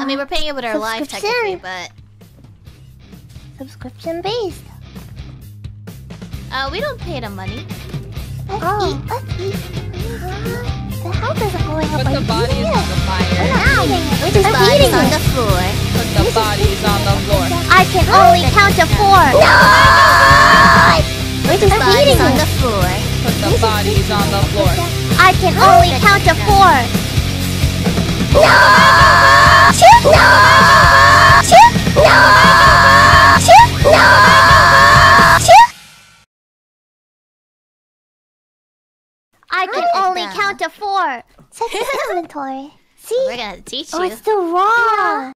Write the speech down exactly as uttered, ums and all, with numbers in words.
mean, we're paying it with our life technically, but subscription based. Uh, we don't pay the money. Let's oh. eat. Let's eat. The health isn't going up. Put the bodies on the fire. We're not eating it. We're just bodies eating on it. the floor. Put the bodies on the floor. I can only count to four. No! We're just bodies eating on it. the floor. Put the bodies on the floor. I can only count to four. No! No! No! No! I can only count to four. Check the inventory. See? We're gonna teach you. Oh, it's still raw.